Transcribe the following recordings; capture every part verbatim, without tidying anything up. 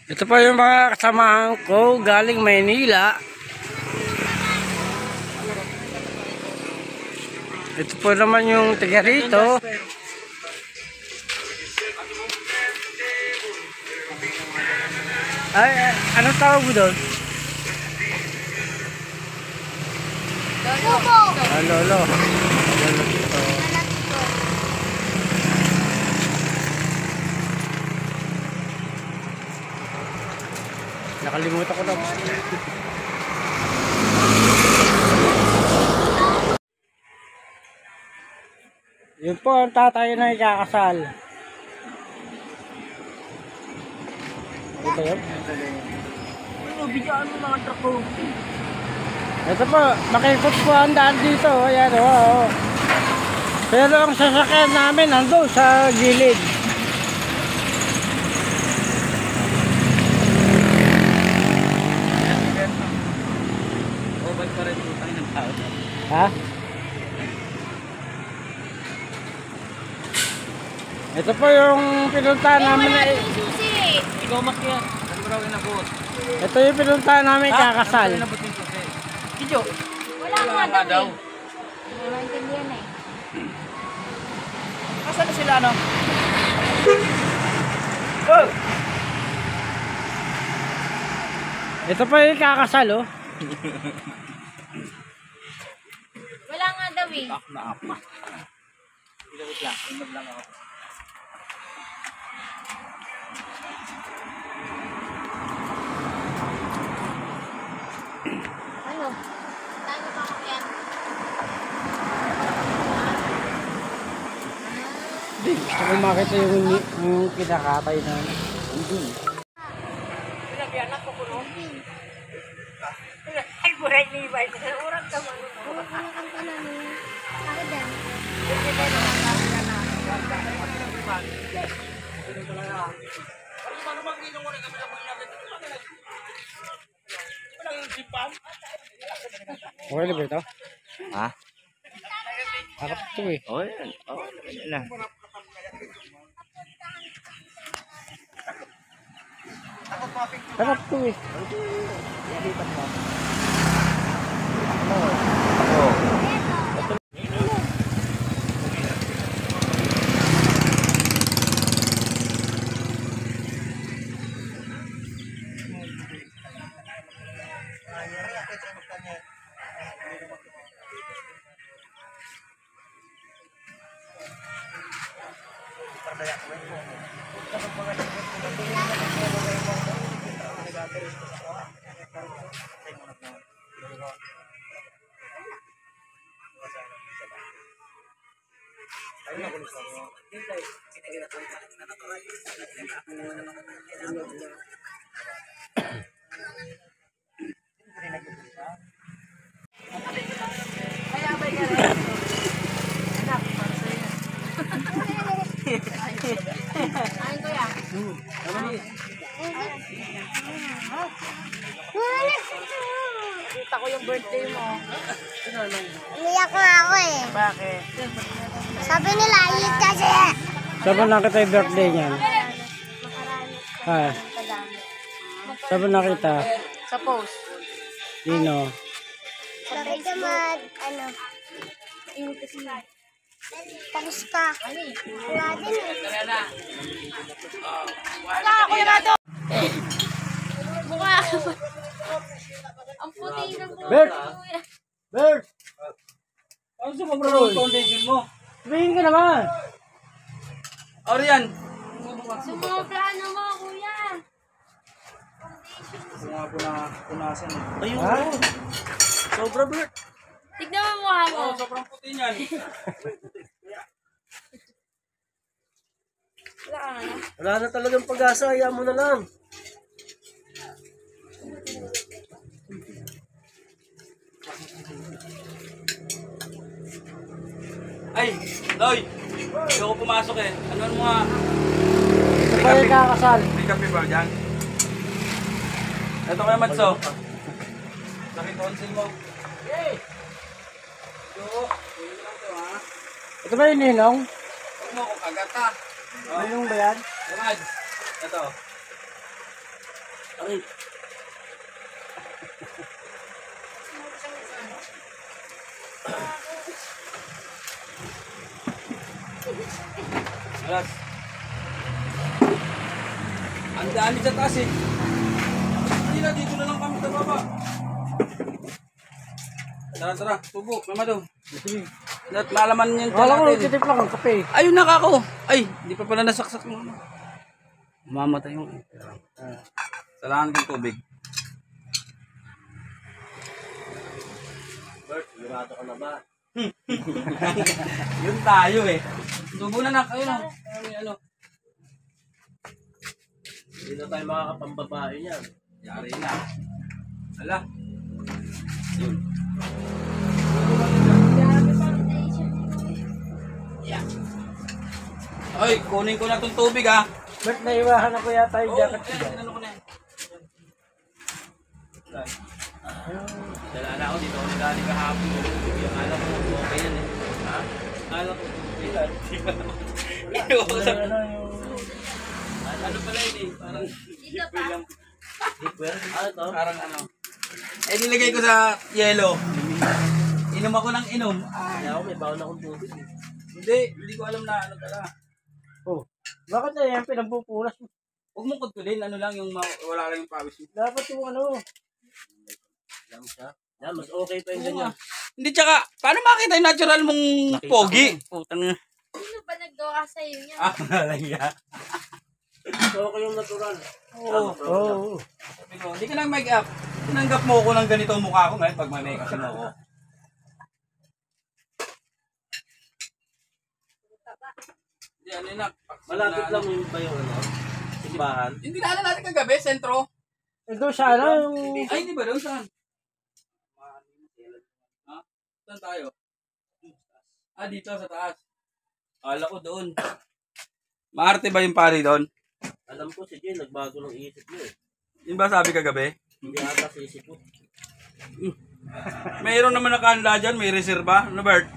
Ito pa yung mga kasamahan ko galing Maynila. Ito po naman yung taga rito. Ay, ay ano tawag mo doon? Lolo. Ah, lolo. Lolo dito. Nakalimutan ko na. Yun po ang tatay na ikakasal. Ano ba yun? Ano, bigyan mo mga truck ko. Ito po, makikot po ang daan dito. Ayan o. Oh, oh. Pero ang sasakyan namin nandun sa gilid. Ba't pa rin utang ng tao? Ha? Ito po yung pinuntahan namin na... Ikaw makiyan. Saan mo raw inabot? Ito yung pinuntahan namin kakasal. Saan mo inabot yung susi? Kidyo. Wala Wala nga nga daw. daw. Hindi mo maintindihan eh. Asan na sila no? Oh! Ito po yung kakasal oh. Wala nga daw eh. Ak na apa. Ilawit lang. Inod lang ako. Ano? Tayo pa ako yan. Hindi, gusto ko makita yung, yung kinakatay na. Hindi. Pinagyanak ko kuno. Ay, buhay ni Iba. Urang ka mo. Urang ka na mo. Ako din. Hindi tayo nakakawin na na. Okay na ba ito? Ha? Harap ito eh. Oh, yan. Oh, yan na. Harap ito eh. Ayun ko yan. Kita ko yung birthday mo. Umiyak na ako eh. Bakit? Sabi nila, hit kasi. Saan ba nakita yung birthday niyan? Ha? Saan ba nakita? Sa post. Sino? Sabi ka mag, ano, tapos ka. Wala din eh. Wala ako yung ato. Mukha ako. Ang puti ng buhay. Bert! Bert! Ano sa mga foundation mo? Sabihin ka naman! Orian! Sumoplano mo, kuya. Gusto nga po na punasan eh. Ayun! Ha? Sobra, Bert! Tignan mo yung mukha mo. Oo, sobrang puti niyan. Wala ka na. Wala na talagang pag-asa, hayaan mo na lang. Ay! Loy! Hindi ako pumasok eh. Ano mo nga? Ito pa yung kakasal. May kape ba dyan? Ito kaya Matso. Sakit tonsil mo. Yay! Ito ba yung ninong? Huwag mo akong kagat ha. Oh, Ninong ba yan? Ramad. Ito. Aray. Alas. Ang dami sa taas eh. Hindi na, dito na lang kami sa baba. Tara, tara. Tubo, mamado. At malaman yung Wala ko, natin. titip lang ang kape. Ayun, nakako. Ay, hindi pa pala nasaksak mo. Mamatay yung... Salahan ng tubig. Bert, sigurado ka na ba? Yun tayo eh. Tubo na nak. Ayun o. Ay, ano. Hindi na tayo makakapambabae niyan. Yari na. Ala. Yun. Ay, kunin ko na tong tubig ha. Ba't naiwahan ako yata yung Oh, jacket ko eh, dyan? ano ko na yan. Dala na ako dito ako nagaling kahapon. Yung alam ko okay yan eh. Ha? Alam ko okay yan. Inuusap. Ano yung... Ano pala yun eh. Parang hipper lang. Hipper? Ano to? Parang ano. Eh nilagay ko sa yelo. Inom ako ng inom. Ah, Kaya ako may bawal akong tubig eh. hindi, hindi ko alam na ano pala. Oh, bakit na yan pinagpupunas mo? Huwag mong kutulin, ano lang yung ma- wala lang yung pawis mo. Dapat yung ano... Alam siya. Yan, mas okay pa yung Oo ganyan. nga. Hindi tsaka, paano makita yung natural mong Nakita pogi? ko eh. Putang na. Sino ba naggawa sa'yo niya? Ah, nalaya. So, okay yung natural. Oo. Oo. Oh, Sabi ko, hindi ka nang make up. Tinanggap mo ko ng ganito ang mukha ko ngayon pag may make up mo ako. Hindi, ano yun na. Malapit lang yung ba yung ano? Simbahan. Hindi na natin kagabi, sentro. eh, doon sa ano yung... Ay, hindi ba doon? Saan? Ha? Saan tayo? Ah, dito sa taas. Kala ko doon. Maarte ba yung pari doon? Alam ko si Jay, nagbago ng isip niya eh. Yun ba sabi kagabi? Hindi ata sa isip ko. Mayroon naman nakahanda dyan, may reserba. Ano, Bert?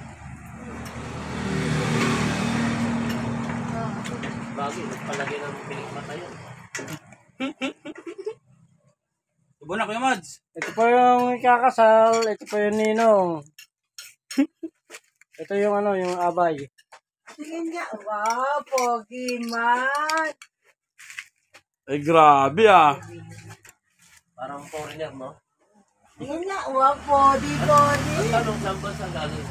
Bagay, nagpalagay ng pinikmata yun. Tubo na, Kuya Mads. Ito pa yung ikakasal, ito pa yung ninong. Ito yung ano, yung abay. Tingin niya, wow, pogi man. Ay, grabe ah. Parang foreigner, no? Tingin niya, wow, podi, podi. Ang tanong, saan ba sa galing?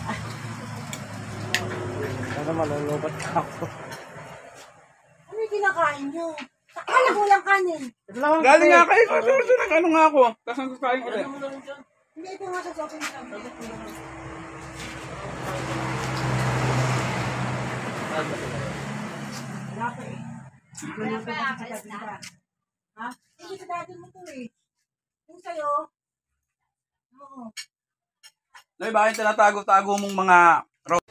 Ano, malulubat ako. Ano yung kinakain niyo? Akala ko lang kanin. Ito lang ang Galing kape. nga kayo. Kasi gusto na ano nga ako. Tapos ang kain ulit. Ano mo na rin dyan? Hindi, ito nga sa shopping lang. Wala pa eh. Wala pa akas na. Ha? Hindi sa dati mo to eh. Yung sa'yo. Oo. Noy, bakit tinatago-tago mong mga ro-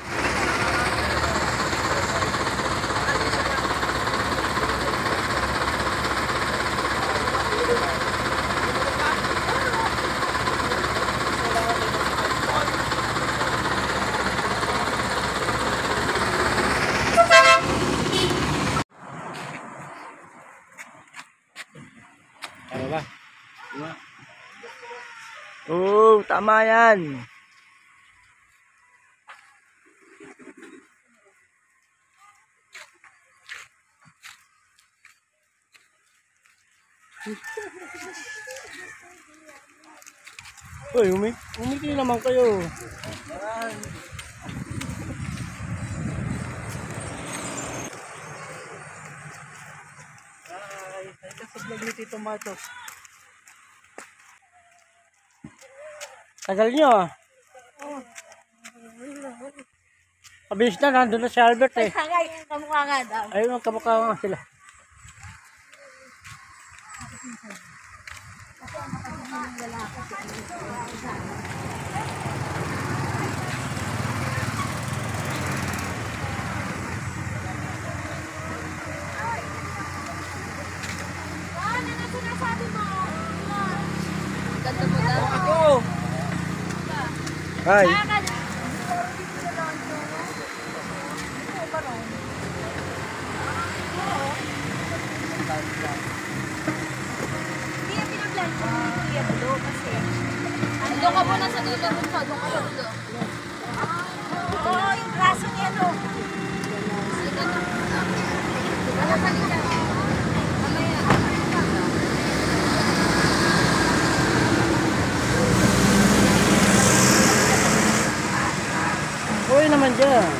Ano ba? Oo, tama yan. Uy, umi umiti naman kayo. Ay, ay kasi nagluto tomatos. Tagal nyo ah. Kabilis na, nandun na si Albert eh. Tagay, kamukha nga daw. Ayun, magkamukha nga sila. Ano na sinasabi mo? Ganda mo daw. Ako! Hi. Hindi Oo, yung braso niya, no? Uy naman dyan.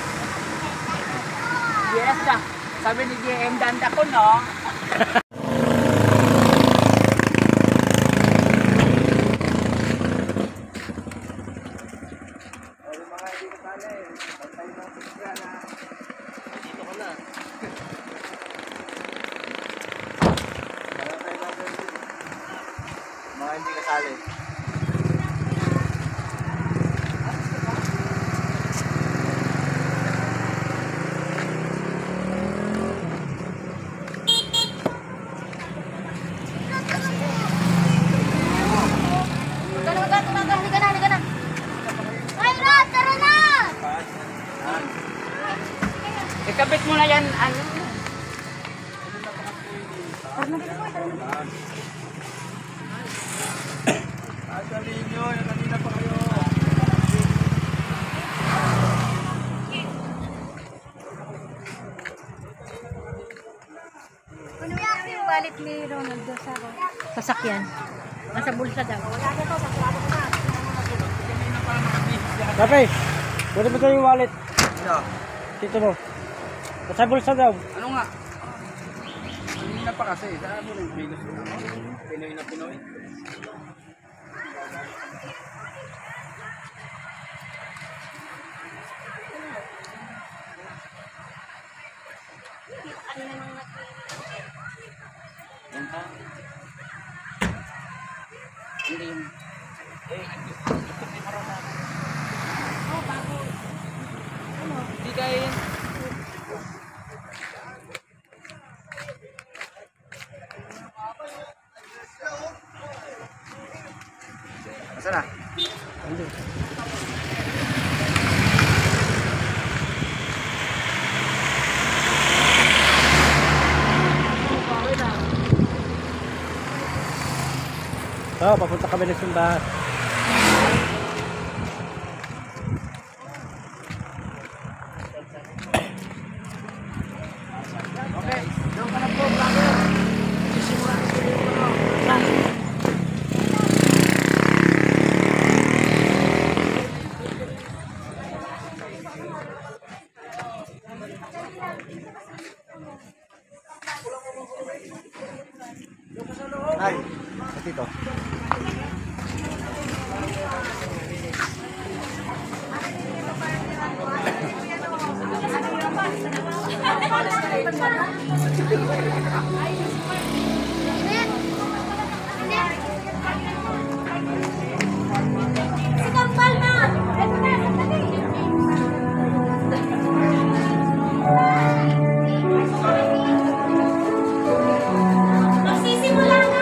Yes, ah. Sabi ni J M, danda ko, no? Mga hindi kasali. Ikabit mo na yan, ano? Sasabihin nyo, yung kanina pa kayo. Ano yung wallet ni Ronaldo sa sasakyan? Nasa bulsa daw. Wala na to, saklado ko na. Kapay, buti mo yung wallet. Ano? Dito mo. Nasa bulsa daw. Ano nga? Kanina pa kasi. Saan mo nang bilos mo? Pinoy na Pinoy. Hindi yung... Eh, hindi. Ito may marama. Oh, bago. Hindi kaya yan. Asa na? Oo, papunta kami ng simbahan. Okay, doon ka na po, vlogger. Sisimula na sa iyo. Ay, dito. Si Kampal na! Ito na, sandali! Magsisimula na!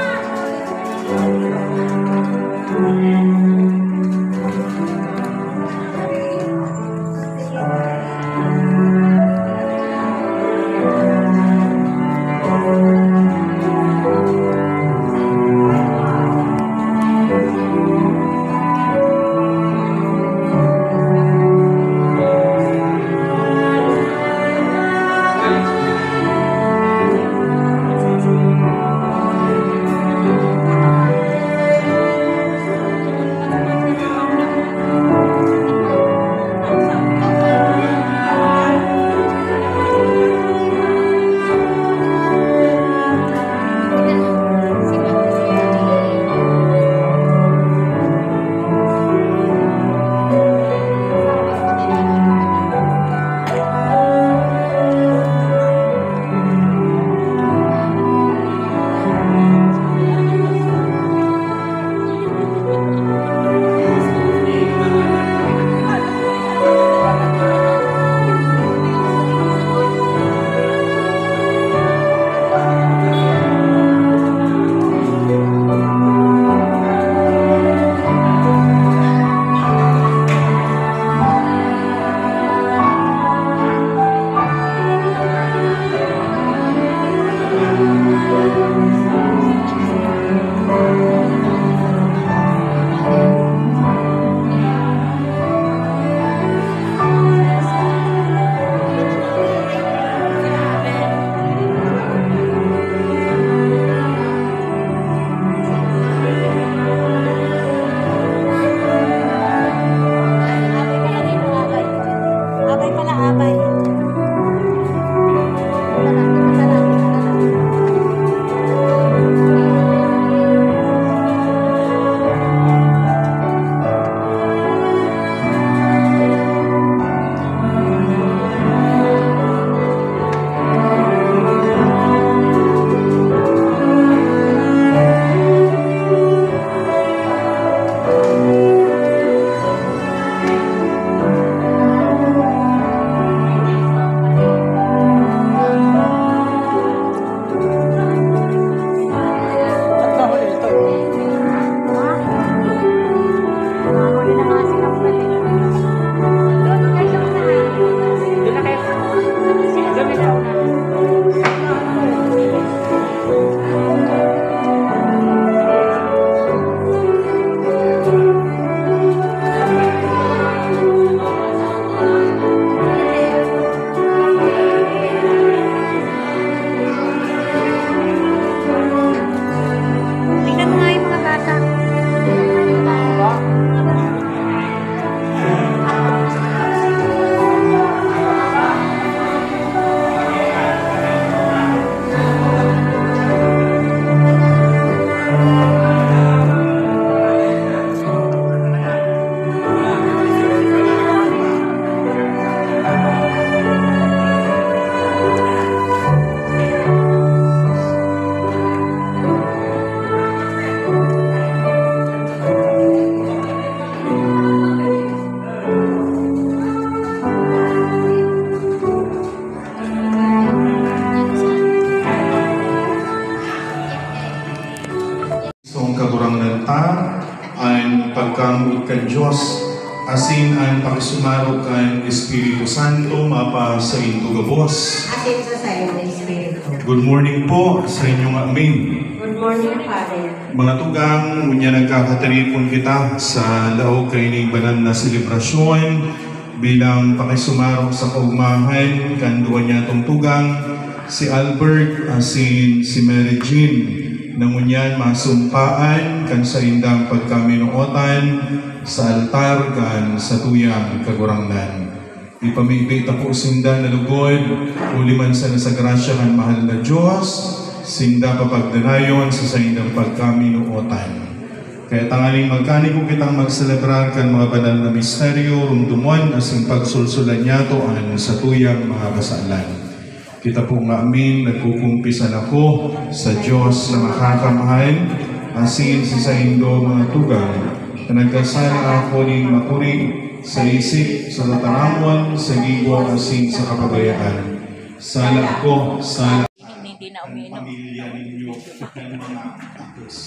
Abraham ug kan Dios asin ang pakisumaro kan Espiritu Santo mapa sa inyo gabos. Atin sa sayo ng Espiritu. Good morning po sa inyong amin. Good morning, Father. Mga tugang, unya nagkakataripon kita sa laog kay ning banal na selebrasyon bilang pakisumaro sa kaugmahan kan duwa niya tong tugang si Albert asin si Mary Jean nangunyan masumpaan kan sa indang pagkaminuotan sa altar kan sa tuyang kagurangnan. Ipamigay po sinda na lugod, uliman sa nasa grasya kan mahal na Diyos, sinda papagdanayon sa saindang pagkaminuotan. Kaya tangaling magkani ko kitang magselebrar kan mga banal na misteryo, rumdumon asing pagsulsulan niya to an sa tuyang mga basalan. Kita po nga amin, nagkukumpisan ako sa Diyos na makakamahal, asin si sa indo mga tugang, na nagkasala ako ning makuri sa isip, sa tatanamon, sa gibo, asin sa kapabayaan. Sala ko, sala Hindi na umiinom. pamilya ninyo ng mga akos.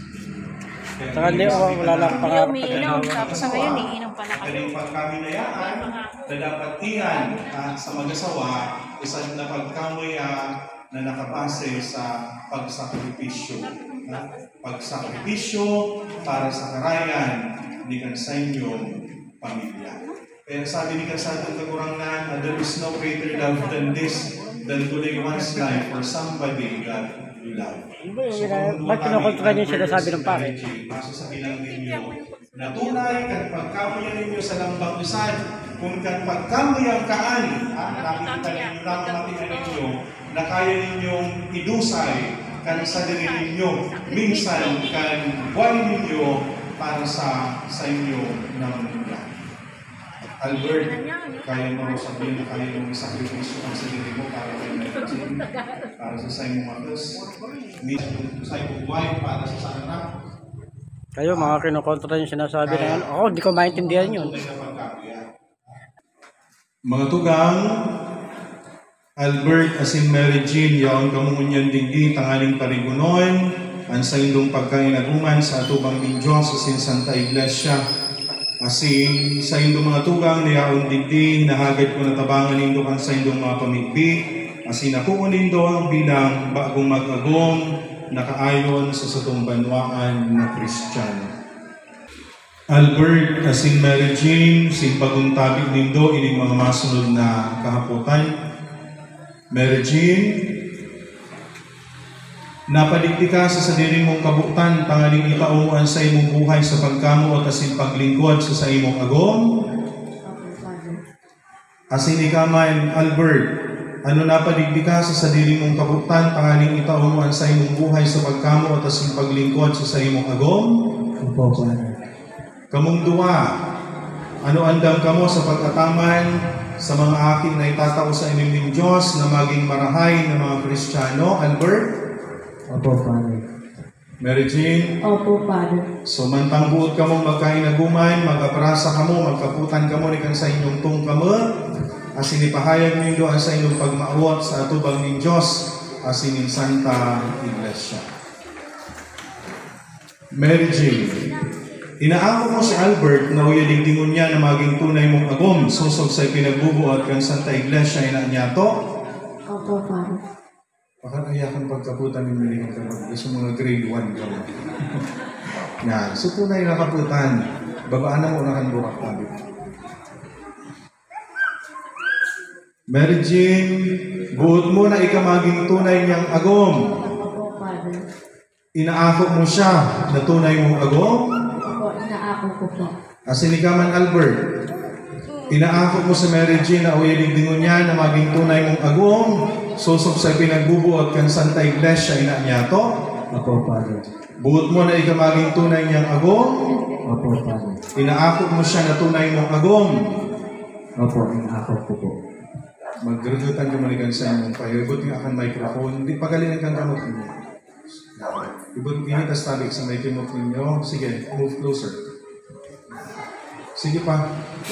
Saka hindi, oh, wala lang pangarap. Umiinom. Tapos sa ngayon, iinom pa na kami. Kaning pagkaminayaan na dapat tiyan ah, sa mag-asawa, isang na pagkamuya na nakabase sa pagsakripisyo. Ah, pagsakripisyo para sa karayan ni kan sa inyong pamilya. Kaya sabi ni Kasatong Kagurangnan, there is no greater love than this, than to lay one's life for somebody that you love. So, ba't kinukontra niyo yung sinasabi ng pare? Masasabihan ninyo na tunay kan pagkamuya ninyo sa lambang lisan, kung kan pagkamuyang kaan, nakikita ninyo lang matihan ninyo na kaya ninyong idusay kan sa diri ninyo, minsan kan buhay ninyo para sa sa inyo ng mundo. Albert, kaya mo sabihin na kaya mong isakripisyo ang sarili mo para kay Medicine, para sa sa inyong matos, sa inyong buhay, para sa sa anak. Kayo, mga kinukontra yung sinasabi na yan. Ako, hindi ko maintindihan yun. Mga tugang, Albert asin Mary Jean, yaon kamungunyan digdi, tangaling parigunon, ang sa indong pagkainaguman sa atubang ng Diyos asin Santa Iglesia. Asin sa indong mga tugang, niyaon digdi, nahagad ko natabangan nindo ang sa indong mga pamigbi, asin ako nindo bilang bagong mag-agong, nakaayon sa satong banwaan na Kristiyano. Albert asin Mary Jean, sin paguntabig nindo ining mga masunod na kahaputan. Mary Jean, napadigdi ka sa sadiri mong kabutan, tangaling itaumuan sa imong buhay sa pagkamo at asin paglingkod sa sa imong agom. Asin ikaman, Albert, ano napadigdi ka sa sadiri mong kabutan, tangaling itaumuan sa imong buhay sa pagkamo at asin paglingkod sa sa imong agom. Kamong duwa, ano andam kamo sa pagkataman sa mga aking na itatao sa inyong ng Diyos na maging marahay ng mga Kristiyano, Albert? Opo, Father. Mary Jean? Opo, Father. So mantang buot ka mong magkainaguman, mag-aprasa ka mo, magkaputan ka mo ni kan sa inyong tong kamo, asin ipahayag nindo ang sa inyong pagmaawat sa atubang ng Diyos, asin in Santa Iglesia. Mary Jean, inaako mo si Albert na uyaligdingon niya na maging tunay mong agom, susog sa pinagbubuhat kan Santa Iglesia, ina niya to? Opo, Father. Baka ayakan pagkaputan ng miling ka mo. Gusto mga grade one ka mo. Yan. So tunay na kaputan. Babaan na mo na kang burak tabi. Mary Jean, buot mo na ikamaging tunay niyang agom. Opo, Father. Inaako mo siya na tunay mong agom. Opo, inaako ko po. Asin ikaman, Albert. Inaako mo sa Mary Jean na uyaligdingon niya na maging tunay mong agom. Susok sa pinagbubuot kan Santa Iglesia, ina niya to? Opo, Father. Buot mo na ikamaging tunay niyang agom. Opo, Father. Inaako mo siya na tunay mong agom. Opo, inaako ko po. Magrudutan ka malikan sa inyong pahiribot nga akan microphone. Hindi pagalingan kang kamot ninyo. Ibot initas tabik sa may kimot ninyo. Sige, move closer. Sige pa.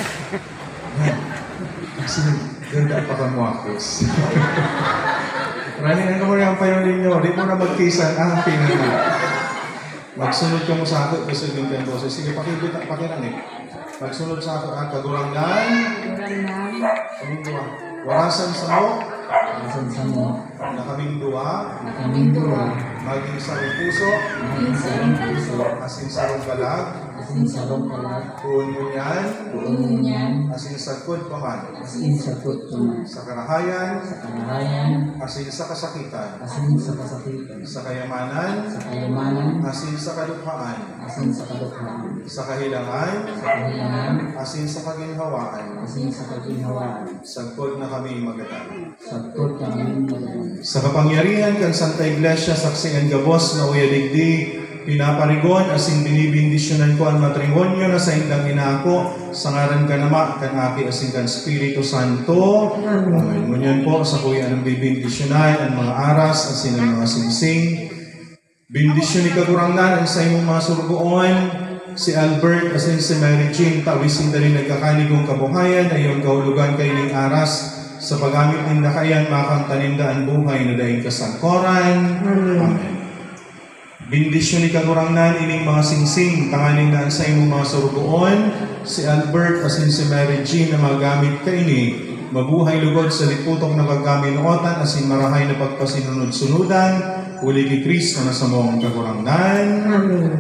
Sige, ganda pa ka mo akos. Running ang kamari ang payo ninyo. Di mo na magkisan. Ah, pinag Magsunod ka mo sa ako, kasi yung kang boses. Sige, pakibit at pakiranig. Magsunod sa ako, ha? Kagurangan. Kaming duwa. Warasan sa mo. Asan sa mo, Na kaming duwa. kaming duwa, Maging sarong puso. maging sarong puso, Asin sarong balag. asin sarong kalat, Tuon mo yan. tuon niyan, Asin sagkod paman. asin sa tutong, Sa karahayan. sa kanahayan, Asin sa kasakitan. asin sa kasakitan, Sa kayamanan. sa kayamanan, Asin sa kadukhaan. asin sa kadukhaan, Sa kahilangan. sa kahilangan, Asin sa kaginhawaan. asin sa kaginhawaan, Sagkod na kami magatan. sagkot ka aming magaling. Sa kapangyarihan kang Santa Iglesia, saksihan gabos na uyadigdi, pinaparigon asin binibindisyonan ko ang matrimonyo na sa indang inako, sa ngaran ka nama, kan aki asin kan Espiritu Santo. Amen. Ngunyan po sa kuya ang bibindisyonan ang mga aras asin ang mga singsing. Bindisyon ni kagurangnan ang sa imong mga surgoon, si Albert asin si Mary Jean, tawisin dali nagkakaligong kabuhayan, ayong kahulugan kay ning aras, sa paggamit ng nakayan, makang tanindaan buhay na daing kasangkoran. Amen. Bindisyon ni kagurangnan ining mga singsing, tanganin na sa imong mga surgoon, si Albert asin si Mary Jean na magamit kaini, mabuhay lugod sa liputok na pagkaminuotan asin marahay na pagpasinunod-sunudan, uli ni Kristo na sa mong kagurangnan. Amen.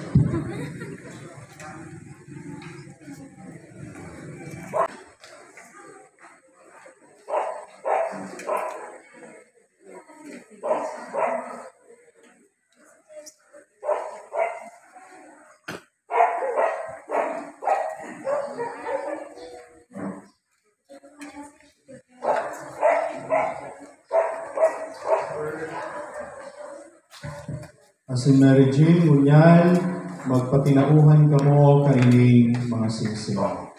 Asin Mary Jean, ngunyan, magpatinauhan ka mo kaining mga singsing.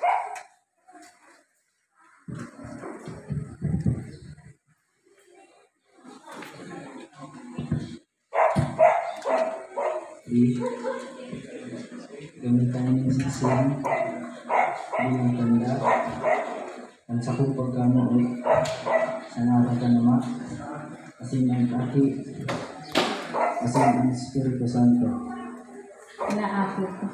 Gamitan ng sising, bilang tanda, ang sakong pagkamoot, sa ngaran ka nama, asin ang aki, asin ang Espiritu Santo. Inaako ko.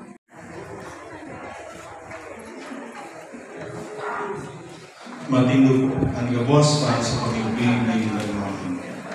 Matindog ang gabos para sa pamibig ng dalawang.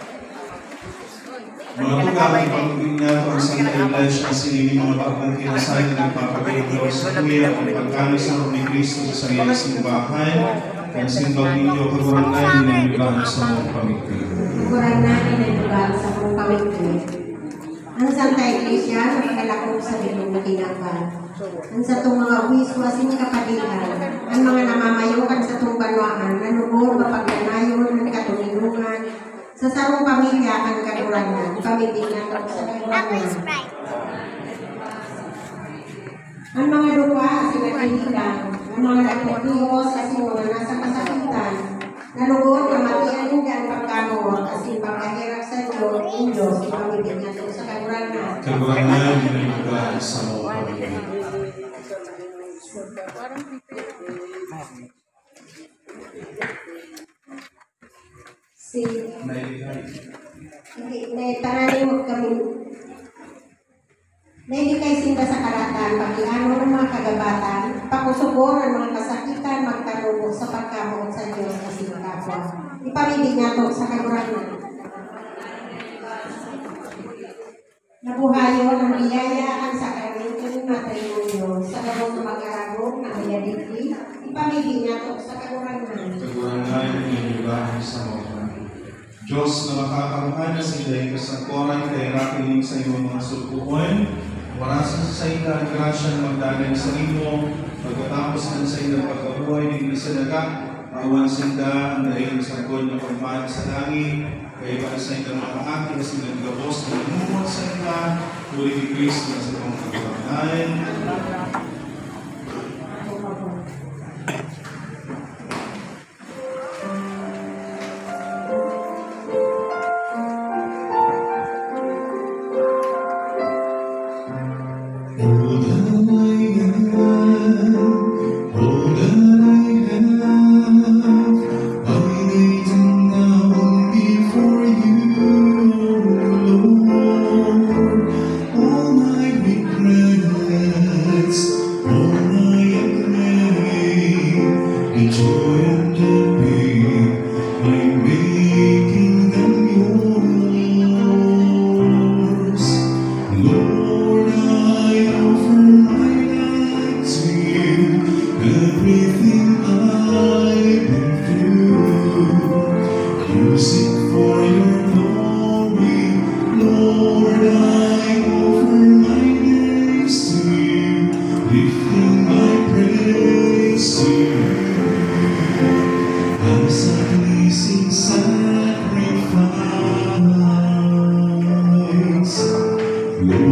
Mga tugang pamibig niya ito ang Santa Iglesia, sinini mga bagong kinasay na nagpapagayos sa kuya ang pagkano sa Rumi Cristo sa sarili simbahan, kaya simbang ninyo kagurangnan na naglaan sa mga pamibig. Kurang namin ang lugar sa kong pamigli. Ang Santa Iglesia, napakalakong sa bilong matinapal. Ang sa itong mga wiswa, sinikapadihan, ang mga namamayukan sa itong banwaan, nanubor, mapaglanayon, ng katunilungan, sa sarong pamilya ang kagurangan, pamibig na ito sa Ako kagurangan. Sprite. Ang mga lupa, sinatiligan, ang mga nagpapiyos, kasi mga nasa kasakitan, nalugod, kamatian hinggan pagkamot, kasi pagkahirap sa Diyos, yung Diyos, ipamibig na ito sa kagurangan. Kagurangnan na naglaan sa mga pamibig. Si, Nailigay. hindi, naitaranin mo kami. Nailigay sinda sa karatan, pakiano ng mga kagabatan, pakusubor ang mga kasakitan, magkarubo sa pagkamot sa Diyos kasi kapwa. Ipamibig nga ito sa kagurangan. Nabuhayo ng biyaya ang sakramentul matrimonyo sa gawang na mag-aragong na mayadikli, ipamibig nga ito sa kagurangan. Kagurangnan na naglaan sa mga pamibig. Diyos na makakamuhan na sila yung kasangkoran kay rakinig sa iyong mga sulpuan. Warasan sa ila ang grasya na magdagan sa imo. Pagkatapos ng sa ila pagkabuhay ng isa daga, awan sinda ang daing sagod na pagmaan sa langit. Kaya para sa ila mga aking na sila gabos na lumumot sa ila. Huli ni Kristo na sa itong kagurangnan. All that I am, all that I have, I lay them down before you, Lord. All my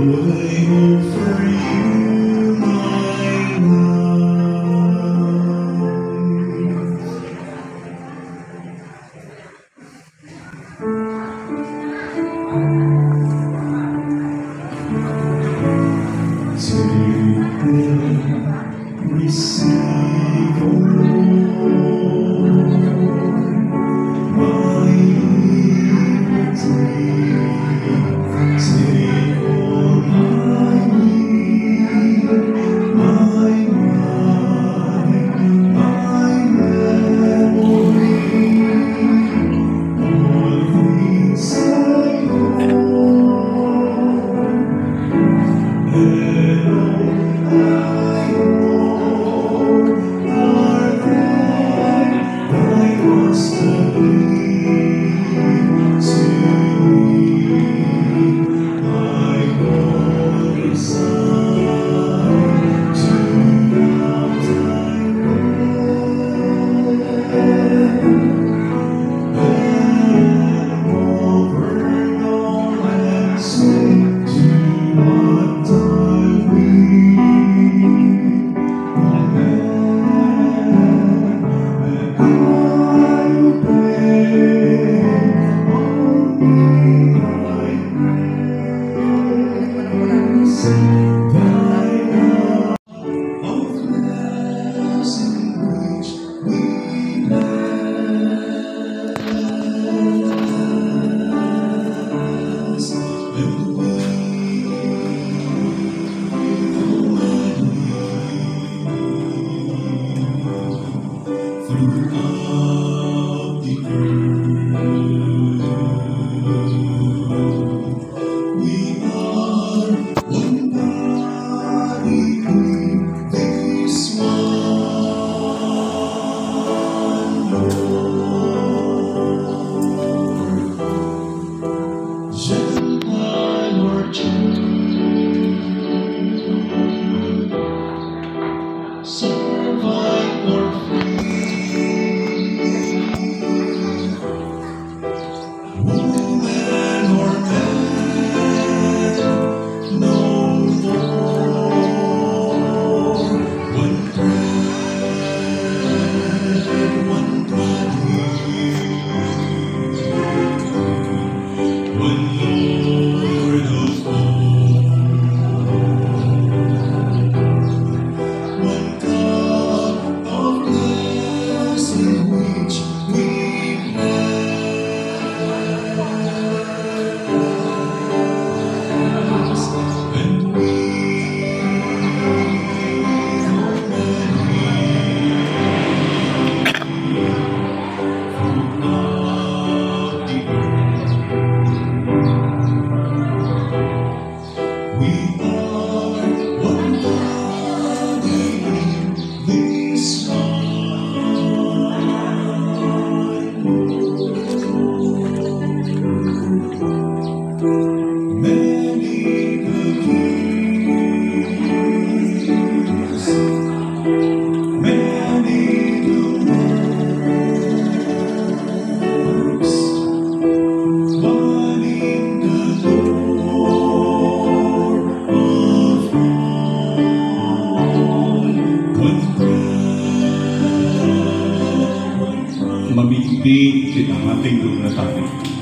offer you my life. Take and receive, O Lord, my liberty. Take all my need, my mind, my memory, all things I own, and all I own are thine. I must believe to I won't decide to bow down and over all and say, do not die we. And I obey, only I praise thy love of blessing which we bless, and we throughout the earth. We are one body in this one Lord. Gentile or Jew, servant or woman or man, no more. One bread, one body, one Lord of all, one God of blessing which we bless, and we throughout the earth. We are one body in this one Lord. Many the kings, many the works, but in the Lord of all, one bread, one bread. Mamigbi ang ating dunatan.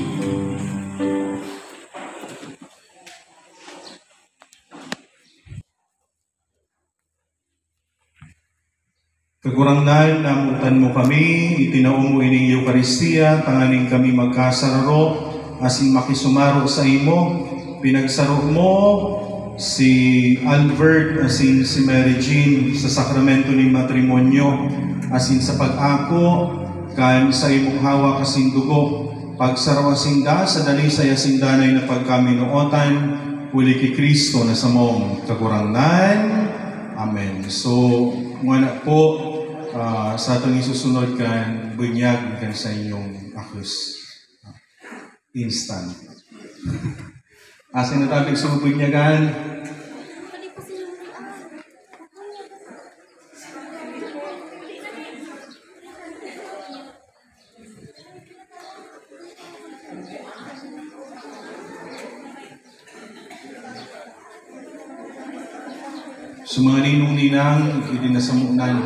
Kagurangnan, namutan mo kami, itinaong mo ining Eukaristiya, tanganing kami magkasararo, asing makisumaro sa imo, pinagsaro mo si Albert, asin si Mary Jean sa sakramento ni matrimonyo, asin sa pag-ako, kan sa imong hawa kasing dugo, pagsaraw asing da, sa dalisay asing danay na pagkaminuotan, uli ki Kristo na sa mong kagurangnan. Amen. So, mga anak po, uh, sa atong isusunod kan, bunyag kan sa inyong akus. Instant. Asin na tabi sa bunyagan. Sa mga ninong-ninang, itinasamunan.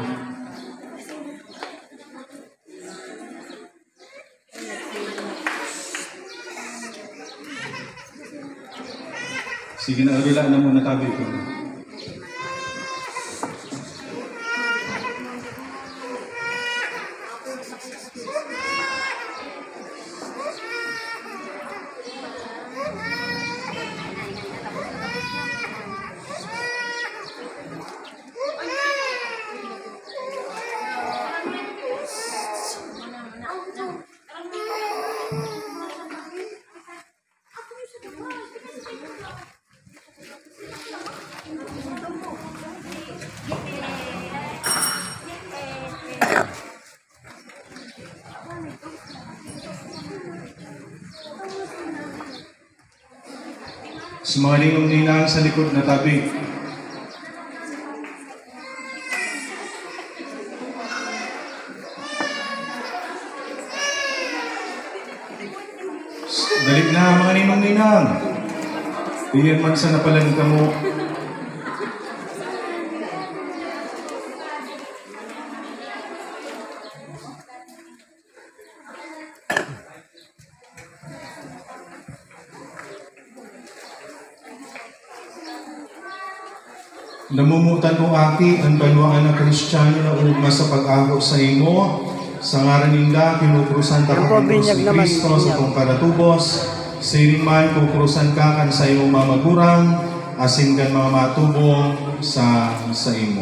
Sige na, agila na muna tabi ko. Sa mga ninong-ninang sa likod na tabi. Dalik na mga ninong-ninang. Tingnan man sa napalan ka mo. Namumutan mo aki ang banwaan ng Kristiyano na ugma sa pag-ako sa imo. Sa ngaran ninda, kinukrusan ta ko ni Kristo sa itong karatubos. Sa man, kukrusan ka kan sa imong mga magurang, asin kan mga matubong sa, sa imo.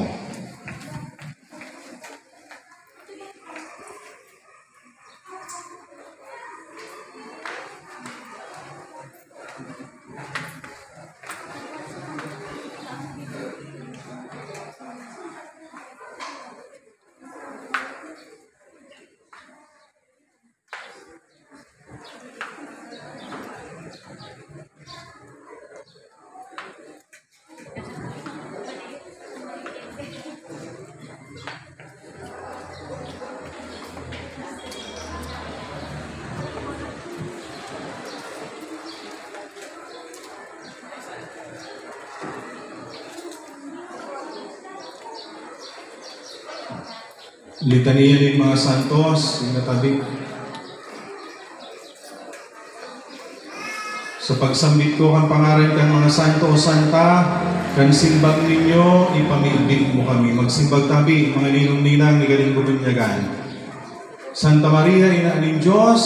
Litania ng mga santos, yung natabi. Sa pagsambit ko kang pangalan kang mga santo o santa, kan simbag ninyo, ipamilbig mo kami. Magsimbag tabi, mga ninong-ninang ni galing gubunyagan. Santa Maria, Ina ng Diyos,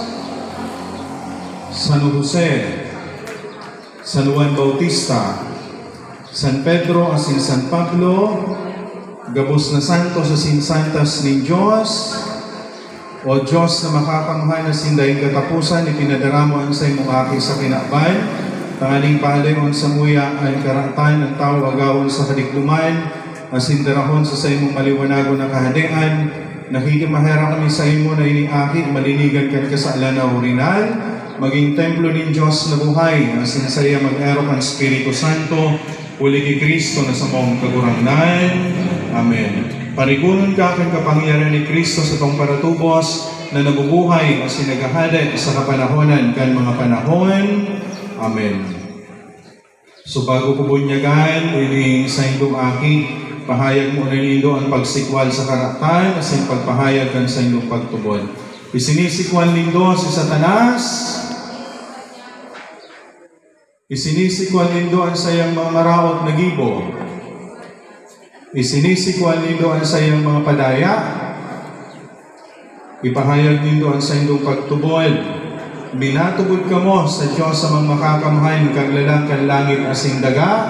San Jose, San Juan Bautista, San Pedro asin San Pablo, gabos na santo sa sinsantas ni Diyos, o Diyos na makakamhan na sindahin katapusan, ipinadaramo ang sa imong aki sa kinaban, tangaling pahalingon sa muya ang karatan ng tao agawon sa kadikluman, asindarahon sa sa imong maliwanagon ng kahadean, nakikimahera kami sa imo na iniaki, malinigan kan ka sa alanaw rinal, maging templo ni Diyos na buhay, asin sa iya mag-ero kang Espiritu Santo, uli kay Kristo na sa mong kagurangnan. Amen. Parigunon ka kang kapangyarihan ni Kristo sa tong paratubos na nabubuhay at sinagahalad sa kapanahonan kan mga panahon. Amen. So bago ko bunyagan, ini sa indong aki, pahayag mo na nindo ang pagsikwal sa karatan at sa pagpahayag kan sa indong pagtubod. Isinisikwal nindo si Satanas, isinisikwal nindo ang sayang mga maraot na gibo. Isinisikwal nindo ang sayang mga padaya. Ipahayag nindo ang sayang pagtubod. Binatubod ka mo sa Diyos sa mga makakamhan kang lalangkan langit asing daga.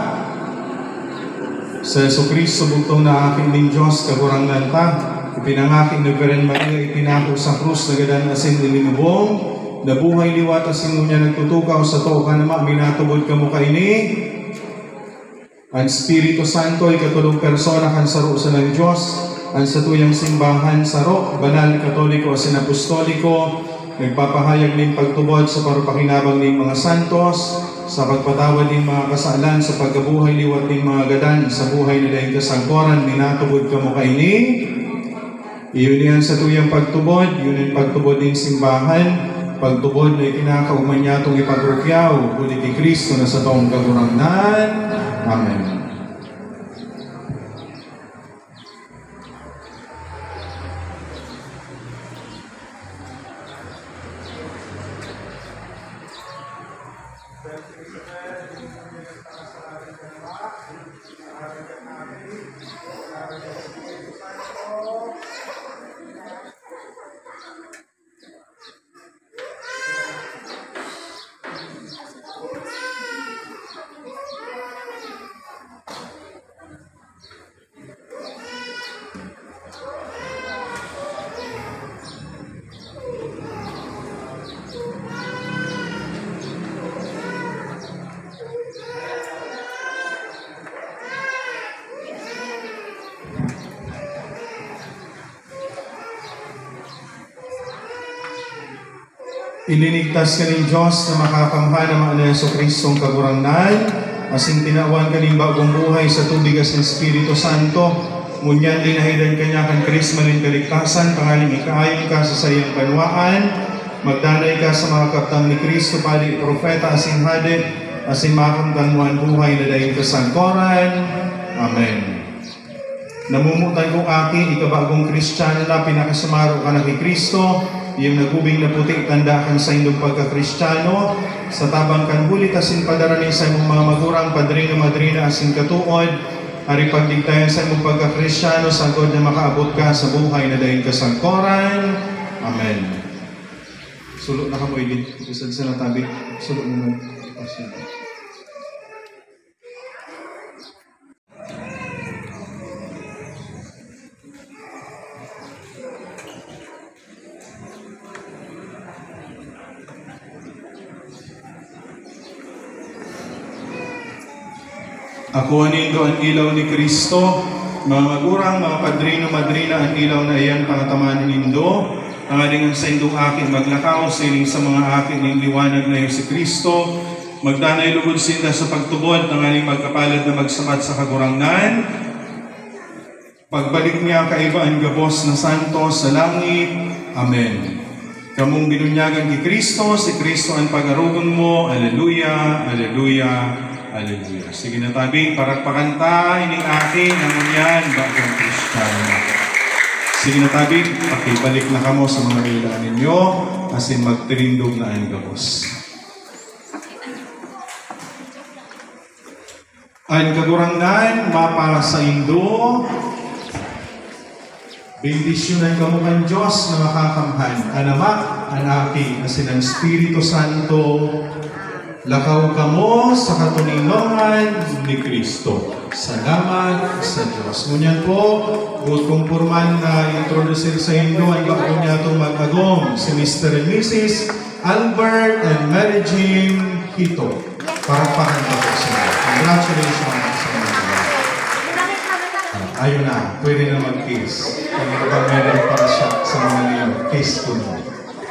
Sa Jesucristo bugtong na aking din Diyos kagurangan ta. Ipinangaking na Beren Maria ipinako sa krus na gadan asin ilinubong. Nabuhay liwat asin niya nagtutukaw sa to ka naman. Binatubod ka mo kaini. Ang Espiritu Santo ay katulong persona kan saro sa ng Diyos, ang satuyang simbahan saro, banal, katoliko, asin apostoliko, nagpapahayag ng pagtubod sa parupakinabang ng mga santos, sa pagpatawad ng mga kasalan, sa pagkabuhay liwat ng mga gadan, sa buhay nila yung kasangkoran, minatubod ka mo kaini. Iyon yan sa tuyang pagtubod, yun yung pagtubod ng simbahan, pagtubod na ikinakauman niya itong ipagrupyaw, kulit ni Kristo na sa tong kagurangnan. Amen. Ilinigtas ka ng Diyos na makakamhan ng mga Yeso Kristong kagurangnan, asin tinawan ka ng bagong buhay sa tubig as ng Espiritu Santo, ngunyan linahidan ka niya kan Krisma ng kaligtasan, pangaling ikaayon ka sa sayang banwaan, magdanay ka sa mga kaptang ni Kristo, pali propeta, asin hade, asin makamtanmuan buhay na dahin kasangkoran. Amen. Namumutan kong aki, ikabagong Kristiyano na pinakasamaro ka na kay Kristo, iyong nagubing na puting tanda kang sa indong pagka-Kristiyano, sa tabang kan bulit asin padaranin sa imong mga magurang, padrino, madrina, asin katuod, ari pagdigtayan sa imong pagka-Kristiyano, sagod na makaabot ka sa buhay na dahin kasangkoran. Amen. Sulok na ka mo, Edith. Isad sa natabi. Sulok na mo. Pasyon. Ako anindo ang ilaw ni Kristo, mga magurang, mga padrino, madrina, ang ilaw na iyan pangatamaan nindo, ang aling sa indong akin maglakaw, siling sa mga akin ng liwanag na iyo si Kristo, magdanay lugod sinda sa pagtubod, ang aling magkapalad na magsamat sa kagurangnan, pagbalik niya kaibaan gabos na santo sa langit. Amen. Kamong binunyagan ni Kristo, si Kristo ang pag-arugon mo. Aleluya, aleluya, aleluya. Sige na tabi, para pakanta, ining akin, ang unyan, bagong Kristiyano. Sige na tabi, pakibalik na kamo sa mga kailangan ninyo, asin magtirindog na ang gabos. Ang kagurangnan, mapa sa Indo, bendisyonan kamo kan Diyos na makakamhan, anamak, anaki, asin ang Espiritu Santo, lakaw kamo sa katuninongan ni Kristo. Salamat sa Diyos. Ngunyan po, good kong purman na introduce sa inyo ay bago niya itong mag-agong si Mister and Missus Albert and Mary Jean Hito. Parapakan pa po sila. Congratulations sa mga mga. Ayun na, pwede na mag-kiss. Kung ito meron para siya sa mga niyo, kiss ko na.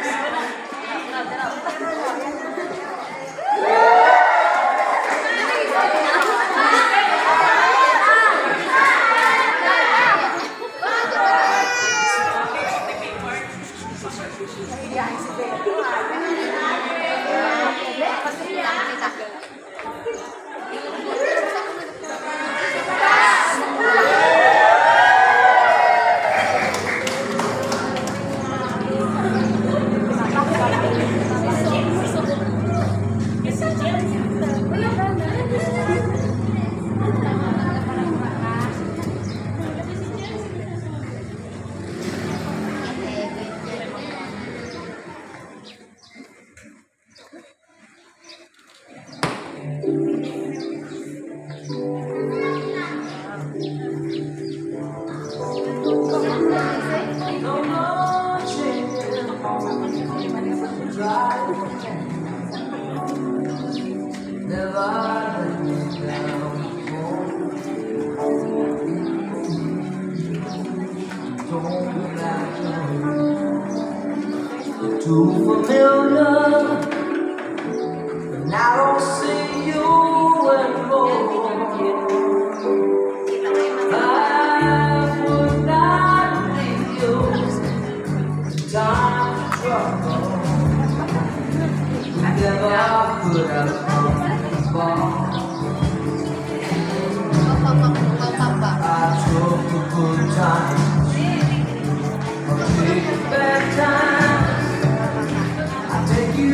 Too familiar, and I don't see you anymore. I would not leave you in time of trouble. Never could have come before. I took the good times, I'll take the bad times.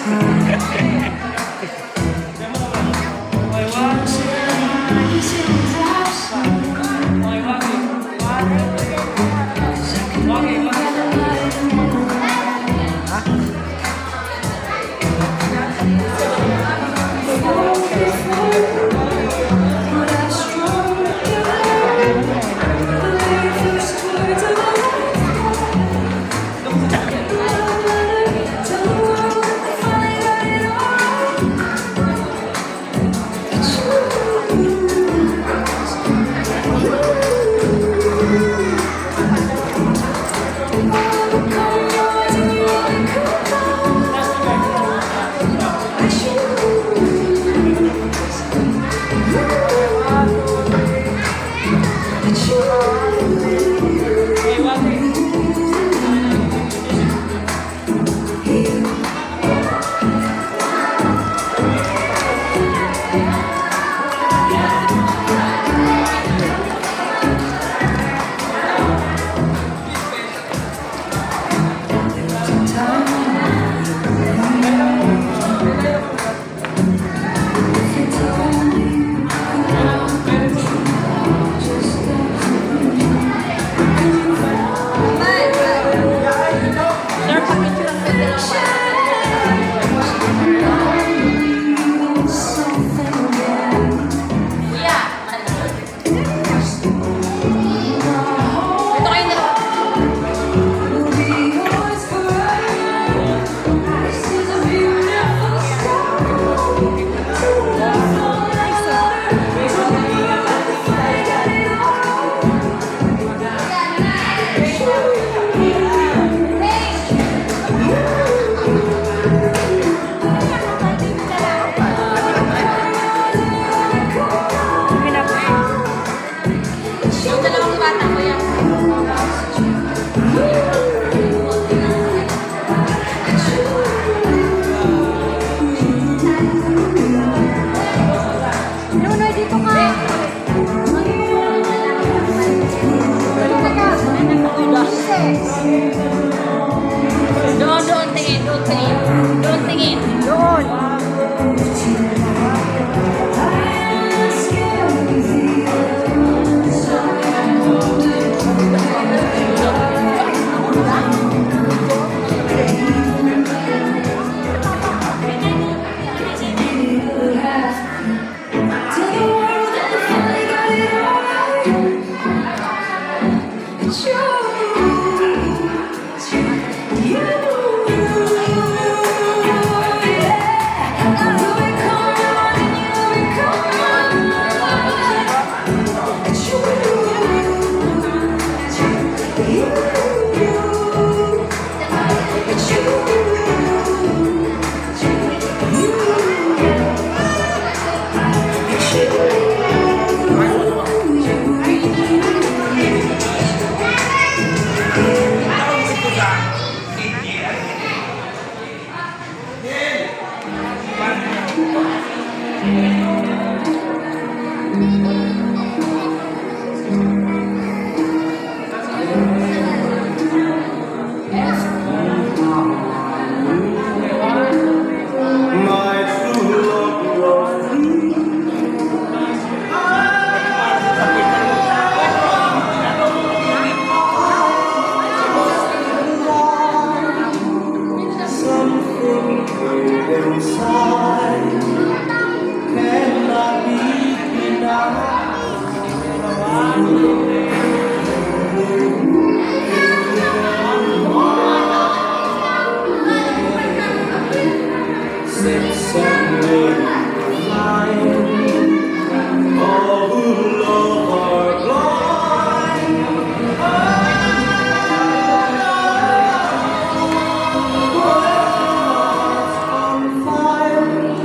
Doon, doon tingin, doon tingin. Doon tingin. Doon. Fire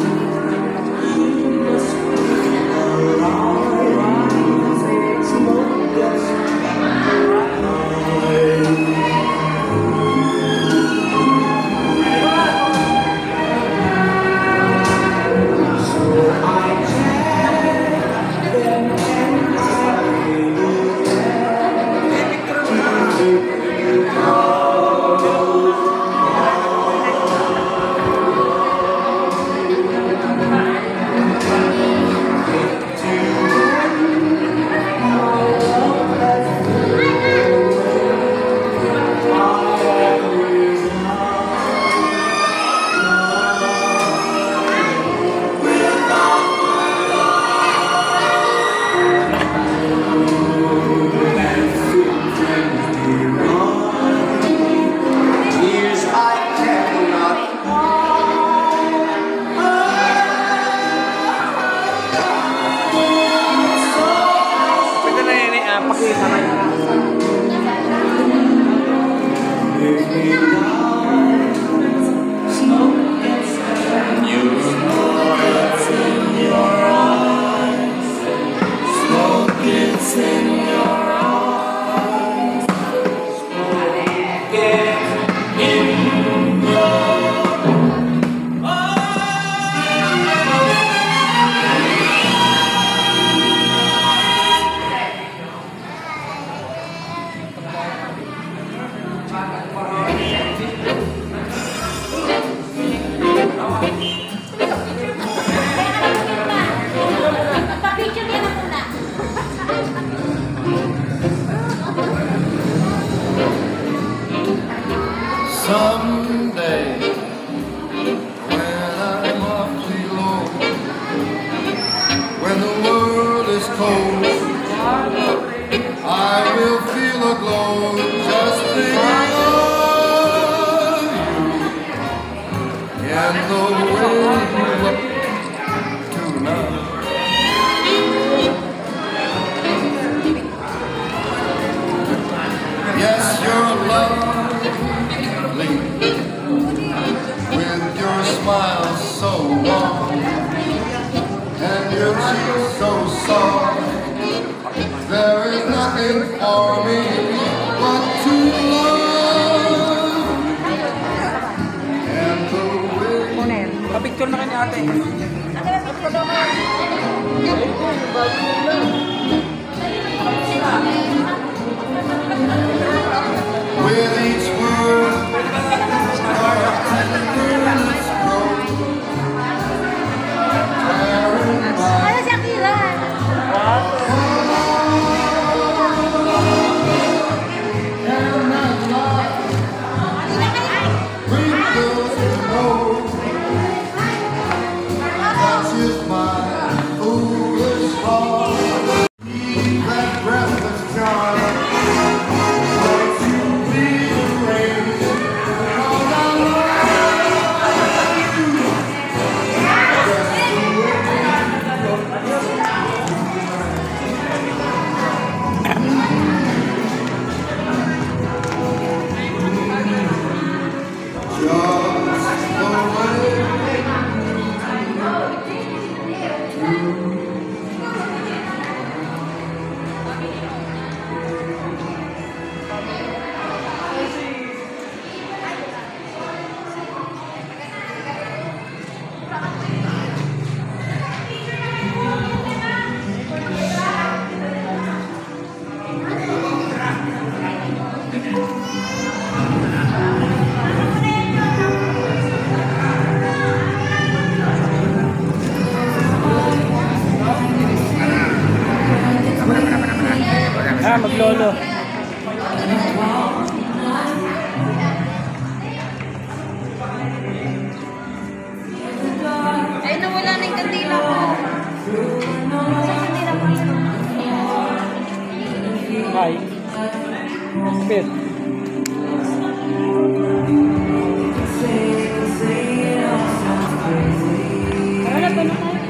and the way you look tonight. Yes, you're lovely with your smile so warm and your cheeks so soft. There is nothing for me but to love and the way. Kapicture na kanya ate. With each word, our tenderness grows. Wearing my Ano si Akira? and at last, we both know that is my foolish heart. Leave that breathless charm. Ah, maglolo. Ay, nawala na yung kandila ko. Sa kandila ko. Hi. Spit. Wala ba na tayo?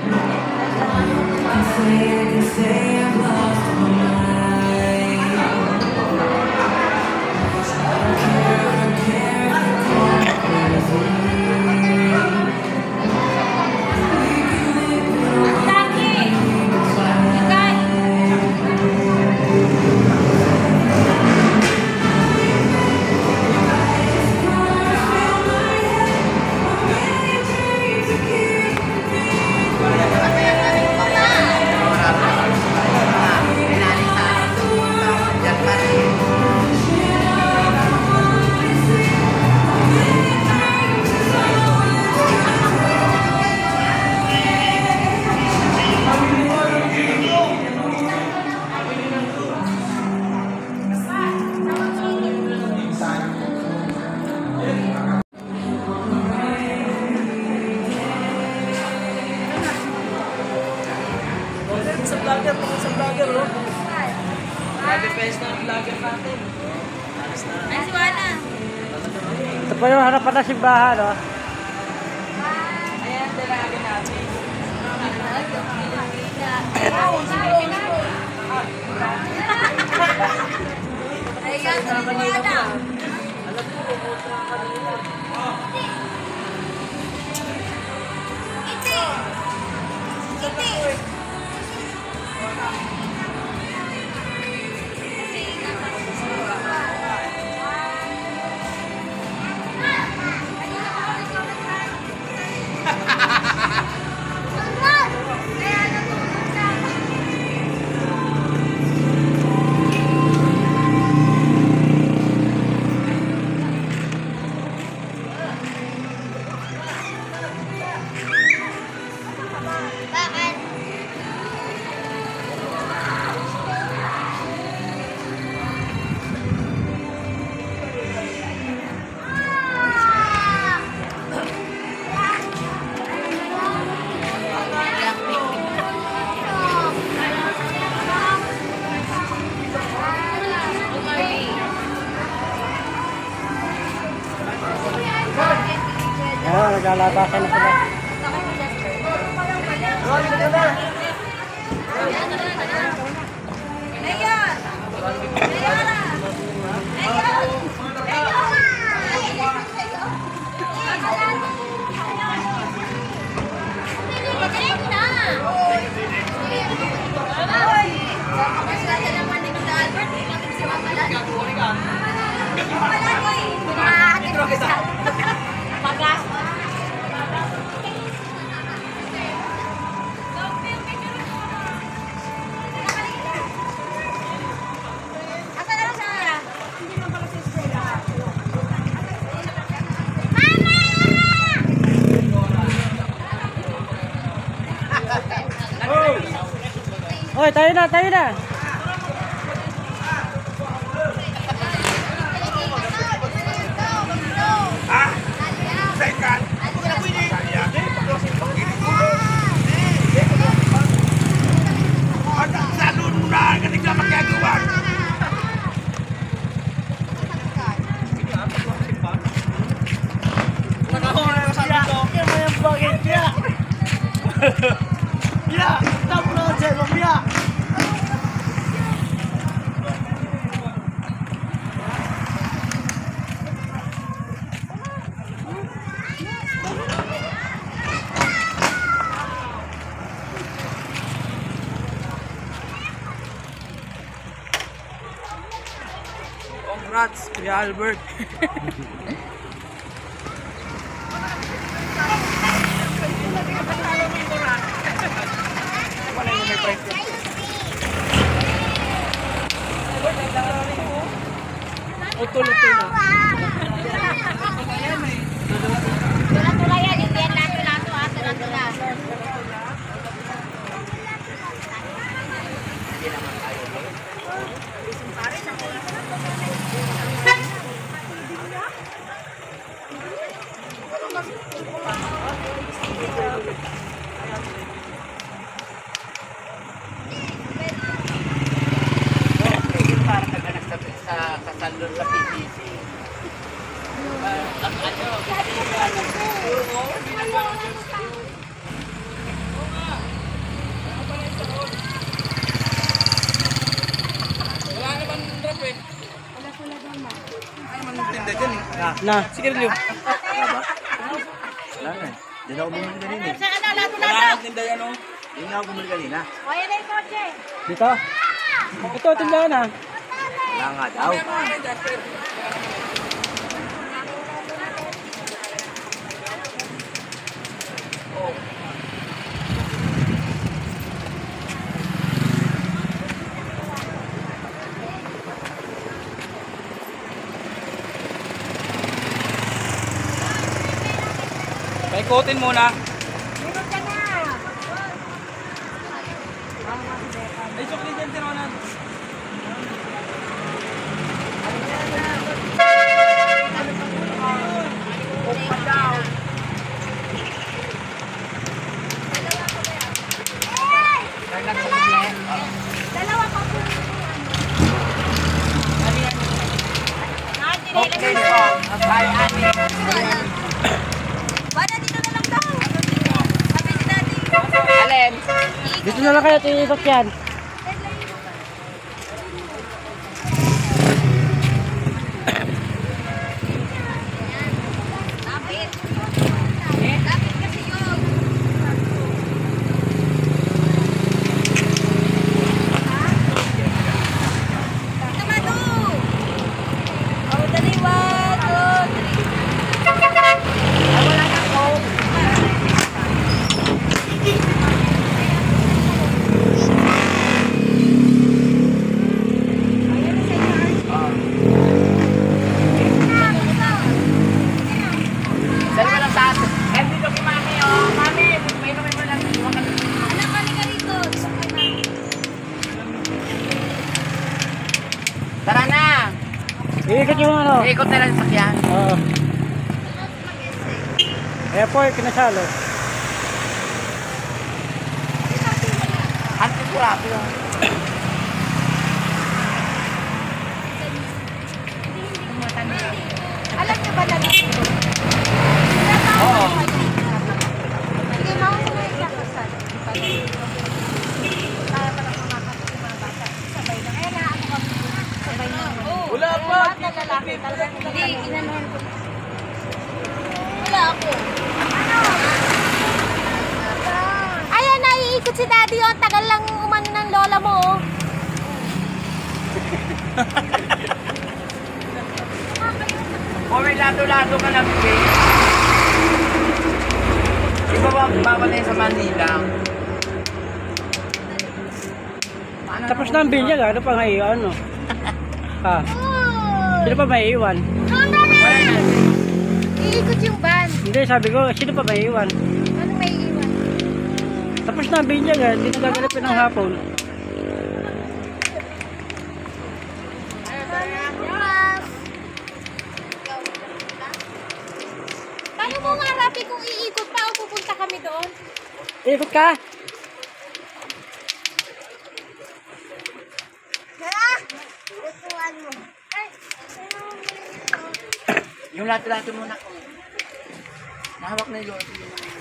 Sa vlogger, tungkol sa vlogger, no? Grabe face na ang vlogger natin. Ay, si Wana. Ito pa yung harapan ng simbahan, no? Ayan, dalaga natin. Ay, yan, si Wana. Alam ko, pumunta ka kanina. Iti. Iti. Ayan, naglalabasan na sila. Oy, tayo na, tayo na. Congrats, Kuya Albert. Utol-utol na. Tula-tula yan, hindi yan lato-lato ah, tula-tula. Sa kasal sa P C C. Ang ano, Wala naman drop eh. Ay, mantinda dyan eh. Na. Sige rin yun. wala na. Hindi na ako bumili kanina. Saan ka na, Wala lato-lato? nang tinda yan oh. Hindi na ako bumili kanina. O, yan na yung kotse. Dito. Ito, tindahan na. Wala nga daw. Paikutin muna. Minod ka na. Ay, sukli dyan, si Ronan. Dalawa pa po. Okay, Bana, dito na lang daw. Sabi ni Daddy. Alin? Dito na lang kayo, tinikot yan. Lapit. Lapit kasi yun. Naman o. Oh, dali. One, two, three. Wala na ko. Dali mo lang sa atin. Eh, dito kay Mami, oh. Mami, may inumin mo lang. Anak, kali ka rito. Gusto ko na. Tara na. Iikot yung ano. Ikot na lang sa sakyan. Oo. Eh po, kinasalo. Anti-kurap yun. Alam niyo ba na dito? Oo. lola mo, oh. Kung may lato-lato ka lang, babe. Di ba ba- bawal na yun sa Manila? Tapos na ang binyag, ano pa nga iwan, no? Ah, sino pa may iwan? Iikot yung van. Hindi, sabi ko, sino pa may iwan? Ano may iwan? Tapos na ang binyag, ah. Hindi na gaganapin ng hapon. Paano mo nga, Rapi, kung iikot pa o pupunta kami doon? Ikot ka! Hala! Lutuan mo. Yung lato-lato muna ko. Nahawak na yun.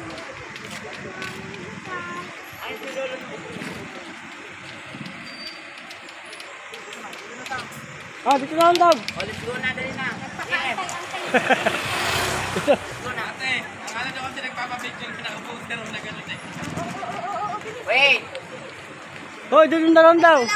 Ah, dito na lang daw. O, let's go na, dali na. Yes. Go na. Ate, ang ano daw kasi nagpapapicture ka na upo-uster na gano'n eh. Wait! Hoy, dito na lang daw.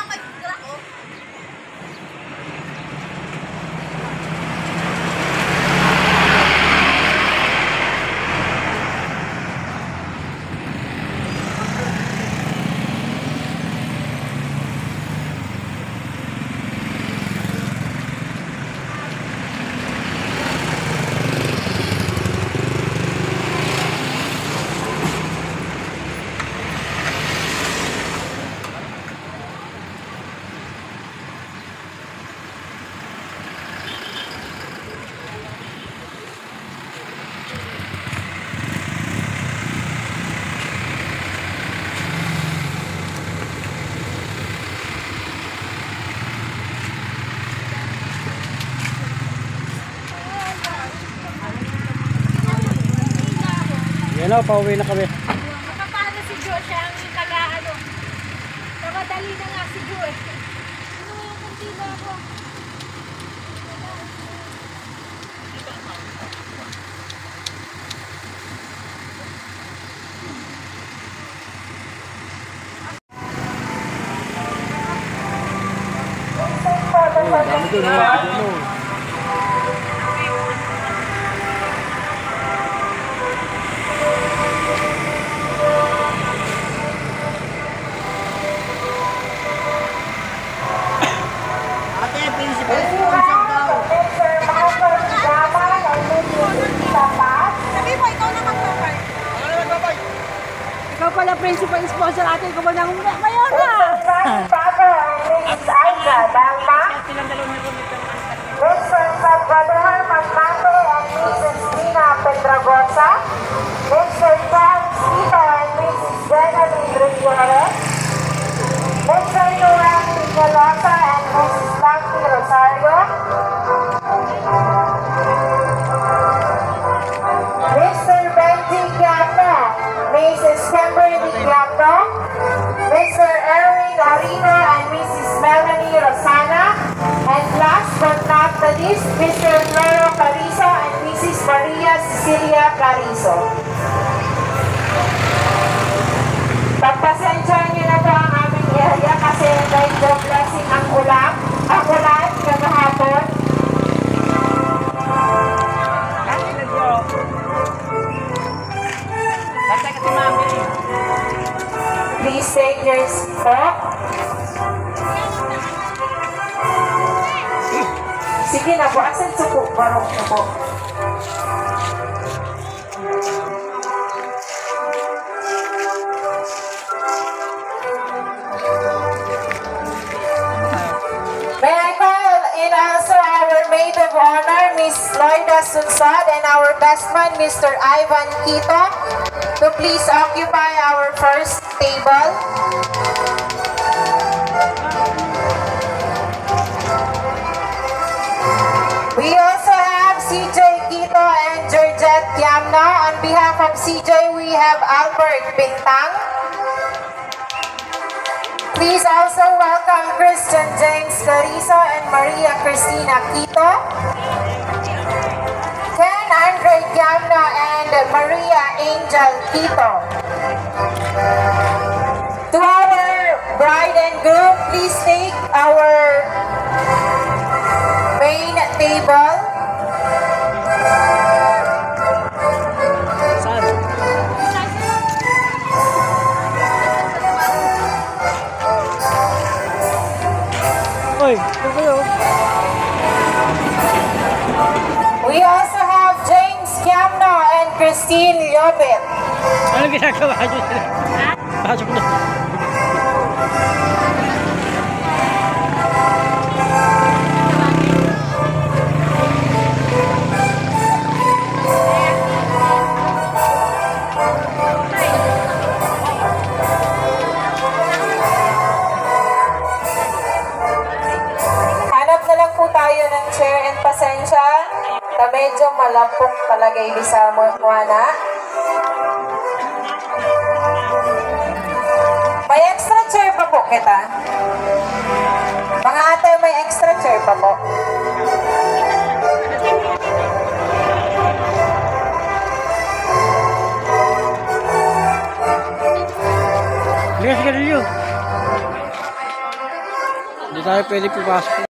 Yan o, pauwi na kami. Paano si Jo? Siya ang taga, ano? Namadali na nga si Jo, eh. Ano yung kantila ko? Dami doon, ha? Sabi mo, ikaw na mag-cover. Ikaw pala principal sponsor ate ko ba ng Mayora? Mister Salvador Magmate and Missus Nina Pedragosa, Mister John Sito and Missus Jenaline Gutierrez, Mister Noel Peñalosa and Missus Lucky Rosario, Mister Benji Quiato, Missus Kimberly Quiato, Mister Erwin Arino and Missus Melanie Rosana, and last but not the least, Mister Floro Carizo and Missus Maria Cecilia Carizo. Pagpasensyahan niyo na po ang aming area kasi medyo blessing ang ulan, ang ulan kagahapon. Basta kasi mami. Please take your seat. Sige na po, asan suko? Barong na po. May I call in also our maid of honor, Miss Loida Sunsod, and our best man, Mister Ivan Quito, to please occupy our first table. We also have C J Quito and Georgette Kiamno. On behalf of C J, we have Albert Bintang. Please also welcome Christian James Carizo and Maria Cristina Quito. Ken Andre Kiamno and Maria Angel Quito. To our bride and groom, please take our main table. Uy, ito kayo. We also have James Kiamno and Christine Liobit. Ano ginagawa nyo sila? Pasok na. Hanap na lang po tayo ng chair and pasensya na medyo malampok talaga ili sa Moana. May extra chair pa po kita. Mga ate, may extra chair pa po. Ligas ka rin yun. Hindi tayo pwede pumasok.